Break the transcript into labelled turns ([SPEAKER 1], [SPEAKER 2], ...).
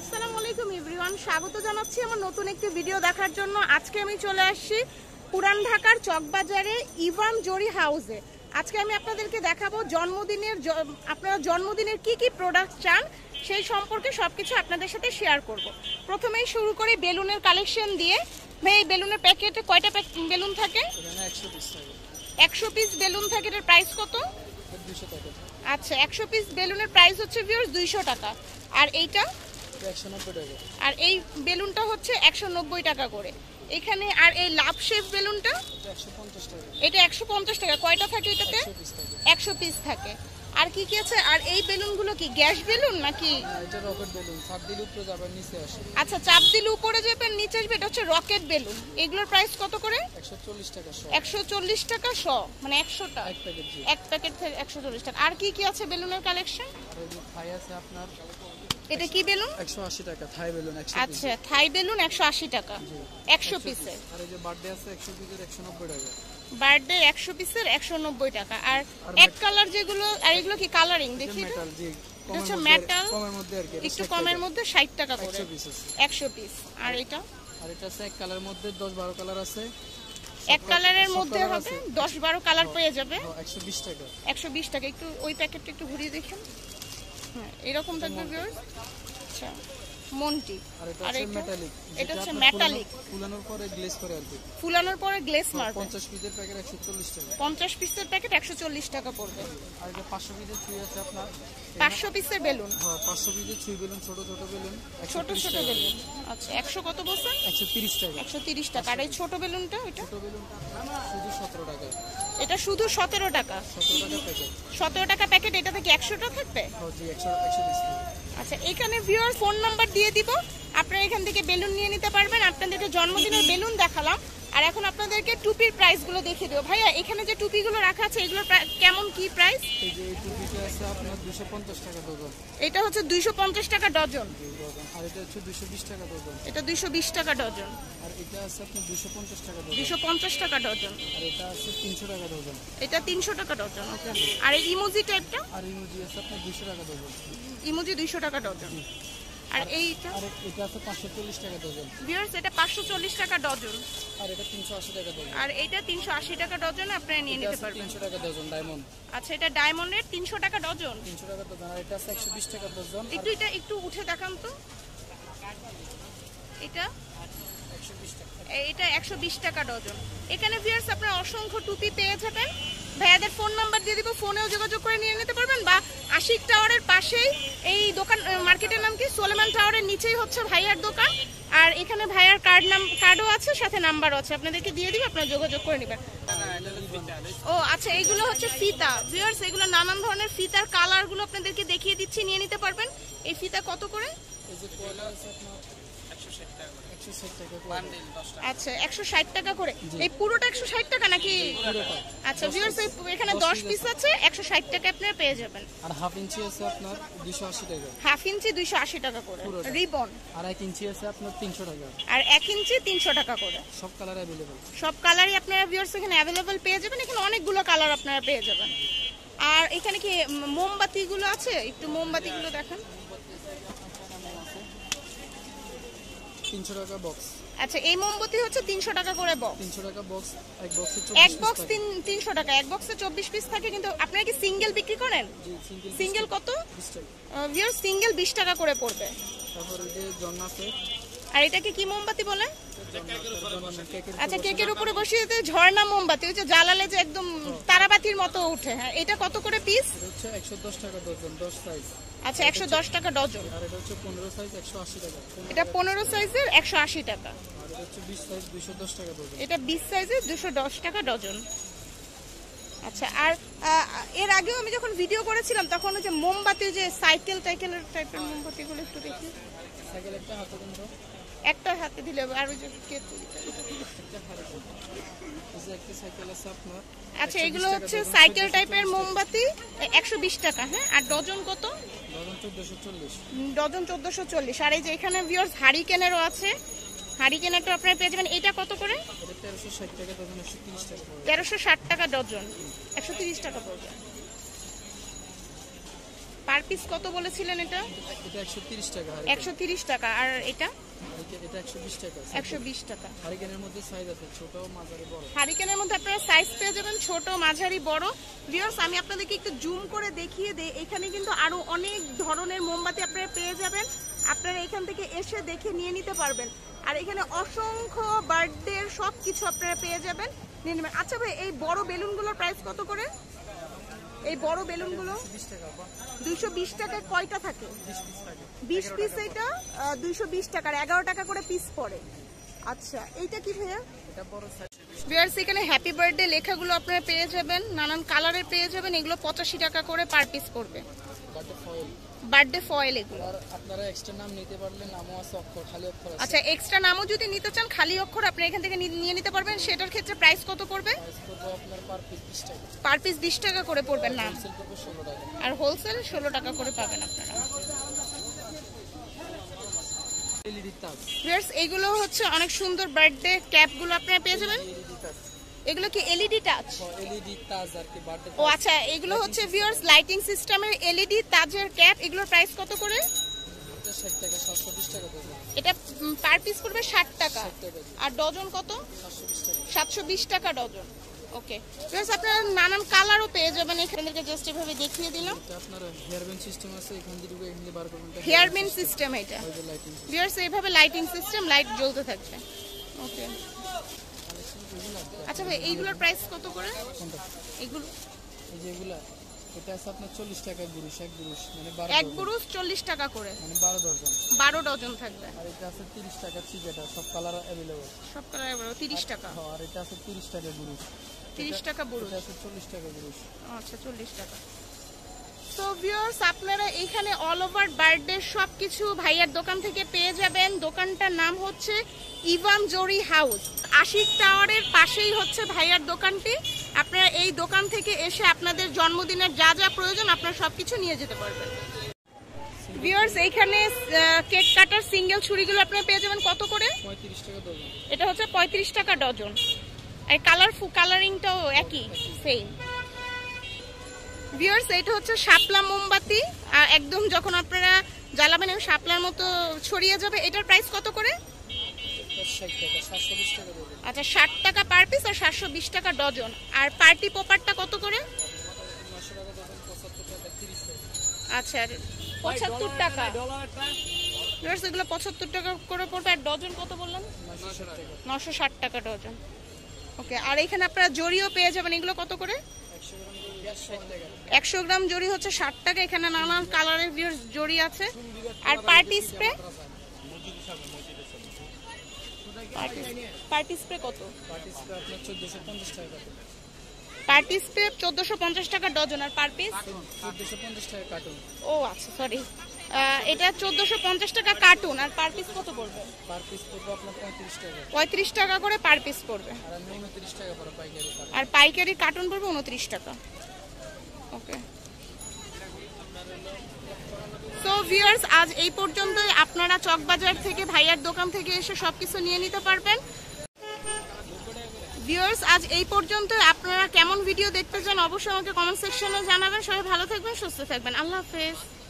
[SPEAKER 1] আসসালামু আলাইকুম এভরিওয়ান, স্বাগত জানাচ্ছি আমার নতুন একটি ভিডিও দেখার জন্য। আজকে আমি চলে আসছি পুরান ঢাকার চকবাজারে ইভান জরি হাউসে। আজকে আমি আপনাদেরকে দেখাবো আপনারা জন্মদিনের কি কি প্রোডাক্ট চান সেই সম্পর্কে সবকিছু আপনাদের সাথে শেয়ার করব। প্রথমেই শুরু করি বেলুনের কালেকশন দিয়ে। ভাই, এই বেলুনের প্যাকেটে কয়টা বেলুন থাকে? 100 পিস বেলুন থাকে। এর প্রাইস কত?
[SPEAKER 2] 200 টাকা।
[SPEAKER 1] আচ্ছা, 100 পিস বেলুনের প্রাইস হচ্ছে ভিউয়ার্স 200 টাকা। আর এইটা
[SPEAKER 2] 190 টাকা।
[SPEAKER 1] আর এই বেলুনটা হচ্ছে 190 টাকা করে এখানে। আর এই লাভ শেপ বেলুনটা
[SPEAKER 2] 150 টাকা।
[SPEAKER 1] এটা 150 টাকা। কয়টা থাকে এটাতে? 100 পিস থাকে। আর কি কি আছে? আর এই বেলুনগুলো কি গ্যাস বেলুন নাকি?
[SPEAKER 2] এটা রকেট বেলুন, চাপ দিলে উপরে যাবে নিচে আসে।
[SPEAKER 1] আচ্ছা, চাপ দিলে উপরে যাবে নিচে আসবে, এটা হচ্ছে রকেট বেলুন। এগুলোর প্রাইস কত করে?
[SPEAKER 2] 140 টাকা শ।
[SPEAKER 1] 140 টাকা শ, মানে 100টা
[SPEAKER 2] এক প্যাকেট।
[SPEAKER 1] এক প্যাকেট থেকে 140 টাকা। আর কি কি আছে বেলুনের কালেকশন?
[SPEAKER 2] আর এই যে থাই আছে আপনার।
[SPEAKER 1] এটা কি বেলুন?
[SPEAKER 2] 180 টাকা থাই বেলুন 100 পিস।
[SPEAKER 1] আচ্ছা, থাই বেলুন 180 টাকা 100 পিসের।
[SPEAKER 2] আর এই যে বার্থডে আছে 100 পিসের 190 টাকা।
[SPEAKER 1] বার্থডে 100 পিসের 190 টাকা। আর এক কালার যেগুলো, আর এগুলো কি কালারিং? দেখি
[SPEAKER 2] মেটাল, জি
[SPEAKER 1] এটা মেটাল,
[SPEAKER 2] কমের মধ্যে আর কি।
[SPEAKER 1] একটু কমের মধ্যে 60 টাকা করে
[SPEAKER 2] 100 পিস আছে।
[SPEAKER 1] 100 পিস। আর এটা
[SPEAKER 2] আছে এক কালার মধ্যে 10-12 কালার আছে।
[SPEAKER 1] এক কালারের মধ্যে হবে 10-12 কালার পেয়ে যাবে
[SPEAKER 2] 120 টাকা।
[SPEAKER 1] 120 টাকা। একটু ওই প্যাকেটটা একটু ঘুরিয়ে দেখেন। হ্যাঁ, এরকম থাকবে ভিউয়ার্স। আচ্ছা, মন্টি।
[SPEAKER 2] আর এটা হচ্ছে
[SPEAKER 1] মেটালিক,
[SPEAKER 2] ফুলানোর পরে গ্লেজ করে আর কি।
[SPEAKER 1] ফুলানোর পরে গ্লেজ মারবে।
[SPEAKER 2] 50 পিসের প্যাকেট 140 টাকা।
[SPEAKER 1] 50 পিসের প্যাকেট 140 টাকা পড়বে।
[SPEAKER 2] আর এটা 500 পিসের ছুরি আছে আপনার।
[SPEAKER 1] 500 পিসের বেলুন।
[SPEAKER 2] হ্যাঁ, 500 পিসের ছুরি বেলুন, ছোট ছোট বেলুন
[SPEAKER 1] ছোট ছোট বেলুন। আচ্ছা, 100 কত বলছেন?
[SPEAKER 2] 130 টাকা।
[SPEAKER 1] 130 টাকা। আর এই ছোট বেলুনটা? এটা
[SPEAKER 2] ছোট বেলুনটা শুধু 17 টাকা।
[SPEAKER 1] এটা শুধু 17 টাকা।
[SPEAKER 2] 17 টাকা প্যাকেট।
[SPEAKER 1] 17 টাকা প্যাকেট। এটাতে কি 100টা থাকবে?
[SPEAKER 2] হ্যাঁ জি, 100 পিস।
[SPEAKER 1] আচ্ছা, এখানে ভিউয়ার ফোন নাম্বার দিয়ে দিব, আপনারা এখান থেকে বেলুন নিয়ে নিতে পারবেন। আপনাদেরকে জন্মদিনের বেলুন দেখালাম, আর এখন আপনাদেরকে টুপির প্রাইসগুলো দেখিয়ে দেবো। ভাইয়া, এখানে যে টুপিগুলো রাখা আছে এগুলোর কেমন কি প্রাইস?
[SPEAKER 2] এই যে এই টুপিটা আছে আপনার 250 টাকা ডজন।
[SPEAKER 1] এটা হচ্ছে 250 টাকা ডজন।
[SPEAKER 2] আর এটা হচ্ছে 220 টাকা ডজন।
[SPEAKER 1] এটা 220 টাকা ডজন।
[SPEAKER 2] আর এটা আছে আপনার 250 টাকা ডজন।
[SPEAKER 1] 250 টাকা ডজন।
[SPEAKER 2] আর এটা আছে 300 টাকা ডজন।
[SPEAKER 1] এটা 300 টাকা ডজন। ওকে। আর এই ইমোজি টাইপটা?
[SPEAKER 2] আর ইমোজি আছে আপনার 200 টাকা ডজন।
[SPEAKER 1] ইমোজি 200 টাকা ডজন। আর এইটা?
[SPEAKER 2] আর এটা আছে 540 টাকা ডজন।
[SPEAKER 1] ভিউয়ার্স, এটা 540 টাকা ডজন।
[SPEAKER 2] আর এটা 380 টাকা ডজন।
[SPEAKER 1] আর এটা 380 টাকা ডজন। আপনারা নিয়ে নিতে পারবেন।
[SPEAKER 2] 300 টাকা ডজন ডায়মন্ড।
[SPEAKER 1] আচ্ছা, এটা ডায়মন্ডের 300 টাকা ডজন।
[SPEAKER 2] 300 টাকা ডজন। আর এটা আছে 120 টাকা ডজন।
[SPEAKER 1] এটা একটু উঠে দেখান তো। এটা
[SPEAKER 2] 120 টাকা।
[SPEAKER 1] এটা 120 টাকা ডজন। এখানে ভিউয়ার্স আপনারা অসংখ্য টুপি পেয়ে যাবেন। ভাইয়াদের ফোন নাম্বার দিয়ে দিব, ফোনেও যোগাযোগ করে নিয়ে নিতে পারবেন। বা আশিক টাওয়ারের পাশেই এই দোকান, মার্কেটের নাম কি? সোলেমান টাওয়ারের নিচেই হচ্ছে ভাইয়ার দোকান। আর এখানে ভাইয়ার কার্ডও আছে, সাথে নাম্বারও আছে, আপনাদেরকে দিয়ে দিব, আপনারা যোগাযোগ করে নেবেন। ও আচ্ছা, এইগুলো হচ্ছে ফিতা। ভিউয়ার্স, এগুলো নানান ধরনের ফিতার কালারগুলো আপনাদেরকে দেখিয়ে দিচ্ছি, নিয়ে নিতে পারবেন। এই ফিতা কত করে?
[SPEAKER 2] এই যে কোয়ালা আছে আপনার 160 টাকা। 160 টাকা বান্ডেল 10 টাকা।
[SPEAKER 1] আচ্ছা, 160 টাকা করে। এই পুরোটা 160 টাকা নাকি?
[SPEAKER 2] পুরোটা।
[SPEAKER 1] আচ্ছা ভিউয়ার্স, এখানে 10 পিস আছে, 160 টাকা আপনারা পেয়ে যাবেন।
[SPEAKER 2] আর হাফ ইঞ্চি আছে আপনার 280 টাকা।
[SPEAKER 1] হাফ ইঞ্চি 280 টাকা করে রিবন।
[SPEAKER 2] আর 1 ইঞ্চি আছে আপনার 300 টাকা।
[SPEAKER 1] আর 1 ইঞ্চি 300 টাকা করে।
[SPEAKER 2] সব কালার अवेलेबल।
[SPEAKER 1] সব কালারই আপনারা ভিউয়ার্স এখানে अवेलेबल পেয়ে যাবেন। এখানে অনেকগুলো কালার আপনারা পেয়ে যাবেন। আর এখানে কি মোমবাতিগুলো আছে? একটু মোমবাতিগুলো দেখেন।
[SPEAKER 2] 300 টাকা বক্স।
[SPEAKER 1] আচ্ছা, এই মোমবাতি হচ্ছে 300 টাকা করে বক্স।
[SPEAKER 2] 300 টাকা বক্স। এক বক্সে 24
[SPEAKER 1] এক বক্স 300 টাকা। এক বক্সে 24 পিস থাকে। কিন্তু আপনারা কি সিঙ্গেল বিক্রি করেন?
[SPEAKER 2] জি,
[SPEAKER 1] সিঙ্গেল কত?
[SPEAKER 2] 20 টাকা।
[SPEAKER 1] ভিউয়ার্স, সিঙ্গেল 20 টাকা করে পড়বে।
[SPEAKER 2] তারপর এই যে জন্না আছে।
[SPEAKER 1] আর এটাকে কি মোমবাতি বলে? আচ্ছা, কেকের উপরে বসিয়ে দিতে ঝর্ণা মোমবাতি, ওই যে জ্বালালে যে একদম তারাবাতির মতো উঠে। হ্যাঁ, এটা কত করে পিস?
[SPEAKER 2] এটা হচ্ছে 110 টাকা ডজন, 10 সাইজ।
[SPEAKER 1] আচ্ছা, 110 টাকা ডজন।
[SPEAKER 2] আর এটা হচ্ছে 15 সাইজ 180 টাকা।
[SPEAKER 1] এটা 15 সাইজের 180 টাকা।
[SPEAKER 2] আর এটা হচ্ছে 20 সাইজ 210 টাকা ডজন।
[SPEAKER 1] এটা 20 সাইজের 210 টাকা ডজন। আচ্ছা, আর এর আগেও আমি যখন ভিডিও করেছিলাম তখন ওই যে মোমবাতি, যে সাইকেল টাইপের মোমবাতিগুলো একটু দেখি।
[SPEAKER 2] সাইকেল একটা হাতে দেন তো।
[SPEAKER 1] একটা হাতে দিলে আর ওই যে
[SPEAKER 2] একটা সাইকেল আছে আপনার।
[SPEAKER 1] আচ্ছা, এগুলো হচ্ছে সাইকেল টাইপের মোমবাতি 120 টাকা। হ্যাঁ, আর ডজন কত?
[SPEAKER 2] ডজন 1440।
[SPEAKER 1] ডজন 1440। আর এই যে এখানে ভিউয়ার্স হারিকেনেরও আছে। হারিকেনেরটা আপনারা পেয়ে যাবেন। এটা কত করে?
[SPEAKER 2] এটা 1360 টাকা ডজন, 130 টাকা পড়বে।
[SPEAKER 1] 1360 টাকা ডজন, 130 টাকা পড়বে। পার পিস কত বলেছিলেন এটা?
[SPEAKER 2] এটা 130 টাকা।
[SPEAKER 1] 130 টাকা। আর এটা?
[SPEAKER 2] এটা 120 টাকা।
[SPEAKER 1] 120 টাকা।
[SPEAKER 2] হারিকেনের মধ্যে সাইজ আছে ছোট, মাঝারি, বড়।
[SPEAKER 1] হারিকেনের মধ্যে আপনারা সাইজ পেয়ে যাবেন ছোট, মাঝারি, বড়। ভিউয়ার্স আমি আপনাদেরকে একটু জুম করে দেখিয়ে দেই, এখানে কিন্তু আরো অনেক ধরনের মোমবাতি আপনারা পেয়ে যাবেন। আপনারা এখান থেকে এসে দেখে নিয়ে নিতে পারবেন। আর এখানে অসংখ্য বার্থডে সব কিছু আপনারা পেয়ে যাবেন, নিয়ে নেবেন। আচ্ছা ভাই, এই বড় বেলুনগুলোর প্রাইস কত করে? এই বড় বেলুনগুলো 220 টাকায় কয়টা থাকে? 20 পিস। এটা 220 টাকার 11 টাকা করে পিস পড়ে। আচ্ছা, এইটা কি ভাইয়া?
[SPEAKER 2] এটা বড় সাইজ।
[SPEAKER 1] ভিউয়ার্স এখানে হ্যাপি বার্থডে লেখাগুলো আপনারা পেয়ে যাবেন, নানান কালারের পেয়ে যাবেন। এগুলো 85 টাকা করে পার পিস পড়বে। বার্থডে ফয়েল এগুলো।
[SPEAKER 2] আর আপনারা এক্সট্রা নাম নিতে পারলে নামও আছে, অক্ষর, খালি অক্ষর আছে।
[SPEAKER 1] আচ্ছা, এক্সট্রা নামও যদি নিতে চান খালি অক্ষর আপনি এখান থেকে নিয়ে নিতে পারবেন। সেটার ক্ষেত্রে প্রাইস কত পড়বে?
[SPEAKER 2] প্রাইস করব আপনার পার পিস 20 টাকা।
[SPEAKER 1] পার পিস 20 টাকা করে পড়বে নাম,
[SPEAKER 2] হোলসেল করব 16 টাকা।
[SPEAKER 1] আর হোলসেল 16 টাকা করে পাবেন আপনারা।
[SPEAKER 2] এলইডি তাজ।
[SPEAKER 1] ভিউয়ার্স এইগুলো হচ্ছে অনেক সুন্দর বার্থডে ক্যাপগুলো আপনারা পেয়ে যাবেন।
[SPEAKER 2] এলইডি তাজ।
[SPEAKER 1] এগুলো কি এলইডি টাচ?
[SPEAKER 2] এলইডি তাজ আর কি বার্থডে।
[SPEAKER 1] ও আচ্ছা, এগুলো হচ্ছে ভিউয়ার্স লাইটিং সিস্টেমের এলইডি তাজের ক্যাপ। এগুলোর প্রাইস কত করে?
[SPEAKER 2] এটা 60 টাকা, 720 টাকা দেবো।
[SPEAKER 1] এটা পার পিস পড়বে 60 টাকা।
[SPEAKER 2] 60 টাকা।
[SPEAKER 1] আর ডজন কত?
[SPEAKER 2] 720 টাকা।
[SPEAKER 1] 720 টাকা ডজন। ওকে ভিউয়ার্স আপনারা নানান কালারও পেয়ে যাবেন। এখানে জাস্ট এভাবে দেখিয়ে দিলাম।
[SPEAKER 2] এটা আপনার হেয়ার ব্যান্ড সিস্টেম আছে, এখান দিয়ে ঢুকে এখান দিয়ে বার করবেন।
[SPEAKER 1] হেয়ার ব্যান্ড সিস্টেম এটা।
[SPEAKER 2] ওই যে লাইটিং।
[SPEAKER 1] ভিউয়ার্স এইভাবে লাইটিং সিস্টেম, লাইট জ্বলতে থাকবে। ওকে আচ্ছা ভাই, এইগুলোর প্রাইস কত করে?
[SPEAKER 2] কোনটা?
[SPEAKER 1] এগুলো
[SPEAKER 2] এই যে এগুলা, এটা আছে আপনার 40 টাকা গুরুশ, এক গুরুশ মানে 12
[SPEAKER 1] এক বুরুষ 40 টাকা করে,
[SPEAKER 2] মানে 12 ডজন।
[SPEAKER 1] 12 ডজন থাকবে।
[SPEAKER 2] আর এটা আছে 30 টাকা চিকেটা, সব কালার अवेलेबल।
[SPEAKER 1] সব কালার 30 টাকা।
[SPEAKER 2] আর এটা আছে 30 টাকা গুরুশ।
[SPEAKER 1] 30 টাকা বুরুষ।
[SPEAKER 2] এটা আছে 40 টাকা গুরুশ।
[SPEAKER 1] আচ্ছা 40 টাকা। সো ভিউয়ার্স আপনারা এখানে অল ওভার বার্থডে সবকিছু ভাইয়ার দোকান থেকে পেয়ে যাবেন। দোকানটার নাম হচ্ছে ইভান জরি হাউস। আশিক টাওয়ারের পাশেই হচ্ছে ভাইয়ার দোকানটি। আপনারা এই দোকান থেকে এসে আপনাদের জন্মদিনের যা যা প্রয়োজন আপনারা সবকিছু নিয়ে যেতে পারবেন। ভিউয়ার্স এইখানে কেক কাটার সিঙ্গেল ছুরিগুলো আপনারা পেয়ে যাবেন কত করে?
[SPEAKER 2] 35 টাকা ডজন।
[SPEAKER 1] এটা হচ্ছে 35 টাকা ডজন। আর কালারিংটাও একই, সেম। ভিউয়ার্স এটা হচ্ছে শাপলা মোমবাতি, আর একদম যখন আপনারা জ্বালাবেন শাপলার মতো ছড়িয়ে যাবে। এটার প্রাইস কত করে?
[SPEAKER 2] 60 টাকা, 720 টাকা ডজন।
[SPEAKER 1] আচ্ছা 60 টাকা পার পিস আর 720 টাকা ডজন। আর পার্টি পপারটা কত করে?
[SPEAKER 2] 900 টাকা ডজন, 75 টাকা, 30 টাকা।
[SPEAKER 1] আচ্ছা 75 টাকা। ভিউয়ার্স এগুলো 75 টাকা করে পড়বে। আর ডজন কত বললেন?
[SPEAKER 2] 960 টাকা।
[SPEAKER 1] 960 টাকা ডজন। ওকে, আর এখানে আপনারা জরিও পেয়ে যাবেন। এগুলো কত করে? 100 গ্রাম জরি হচ্ছে 60 টাকা। এখানে নানান কালারের জরি আছে। আর পার্টি স্প্রে? পার্টি স্প্রে কত?
[SPEAKER 2] পার্টি স্প্রে আপনার 1450 টাকা।
[SPEAKER 1] পার্টি স্প্রে 1450 টাকা ডজন। আর পার পিস?
[SPEAKER 2] 1450 টাকা কার্টুন।
[SPEAKER 1] ও আচ্ছা সরি, এটা 1450 টাকা কার্টুন। আর পার পিস কত পড়বে?
[SPEAKER 2] পার পিস পড়বে আপনার 35 টাকা।
[SPEAKER 1] 35 টাকা করে পার পিস পড়বে।
[SPEAKER 2] আর 29 টাকা পড়ে পাইকারি কার্টুন।
[SPEAKER 1] আর পাইকারি কার্টুন পড়বে 29 টাকা। ওকে সো ভিউয়ার্স আজ এই পর্যন্তই। আপনারা চকবাজার থেকে ভাইয়ার দোকান থেকে এসে সবকিছু নিয়ে নিতে পারবেন। ভিউয়ার্স আজ এই পর্যন্তই। আপনারা কেমন ভিডিও দেখতে চান অবশ্যই আমাকে কমেন্ট সেকশনে জানাবেন। সবাই ভালো থাকবেন, সুস্থ থাকবেন। আল্লাহ হাফেজ।